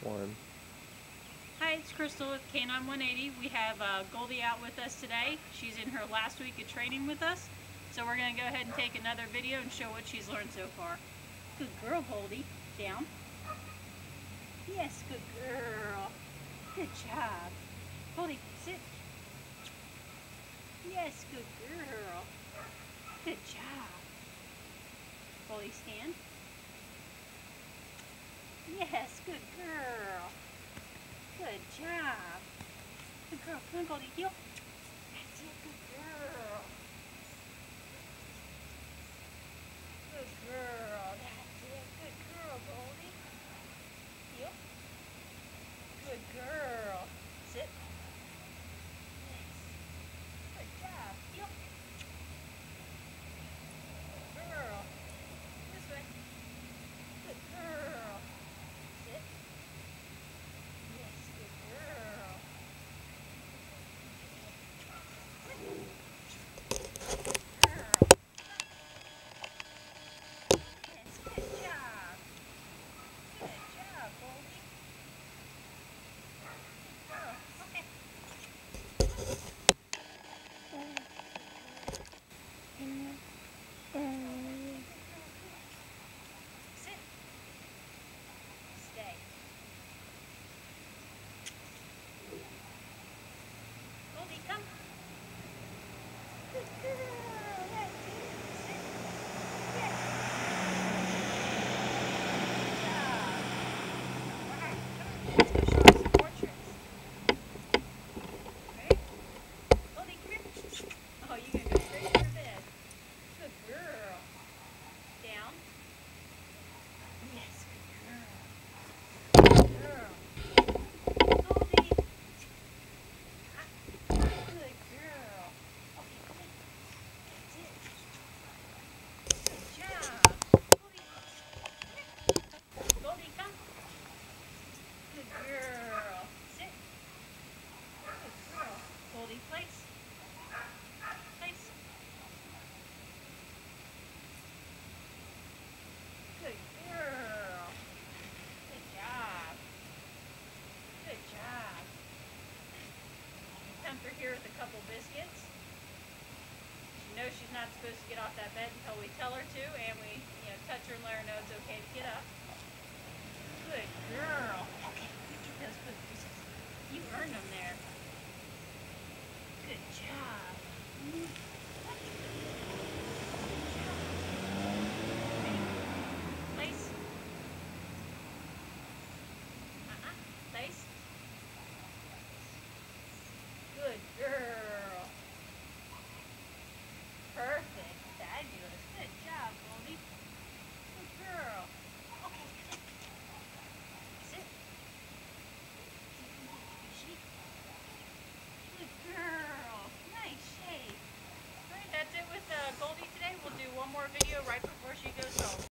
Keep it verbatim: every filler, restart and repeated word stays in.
one. Hi, it's Krystal with Canine one eighty. We have uh, Goldie out with us today. She's in her last week of training with us. So we're going to go ahead and take another video and show what she's learned so far. Good girl, Goldie. Down. Yes, good girl. Good job. Goldie, sit. Yes, good girl. Good job. Goldie, stand. Yes, good girl. Good job. Good girl. Come on, Goldie. Heel. That's it. Good girl. Good girl. That's it. Good girl, Goldie. Heel. Good girl. Sit. Yes. Good job. Heel. Good girl. This way. Good girl. Sit. Yes, good girl. Girl. Yes, good job. Good job, Goldie. Girl. Okay. Sit. Stay. Goldie, come. Good girl. That's it. Sit. Yes. Good job. All right, come on. Let's go show her some more tricks. Ready? Goldie, come here. Oh, you can go straight to your bed. Good girl. Down. Yes, good girl. Good girl. Goldie. Good girl. Okay, come in. That's it. Good job. Goldie. Goldie, come. Good girl. Sit. Good girl. Goldie, place. Place. Good girl. Good job. Good job. Time for here with a couple biscuits. She knows she's not supposed to get off that bed until we tell her to, and we, you know, touch her and let her know it's okay to get up. Good girl.